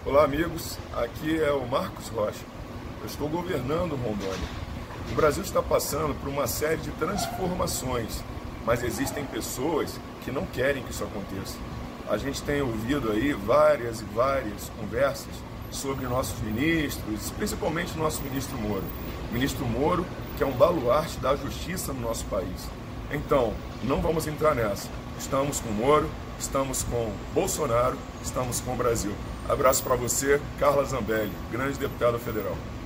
Olá amigos, aqui é o Marcos Rocha. Eu estou governando Rondônia. O Brasil está passando por uma série de transformações, mas existem pessoas que não querem que isso aconteça. A gente tem ouvido aí várias conversas sobre nossos ministros, principalmente o nosso ministro Moro. O ministro Moro, que é um baluarte da justiça no nosso país. Então, não vamos entrar nessa. Estamos com Moro, estamos com Bolsonaro, estamos com o Brasil. Abraço para você, Carla Zambelli, grande deputada federal.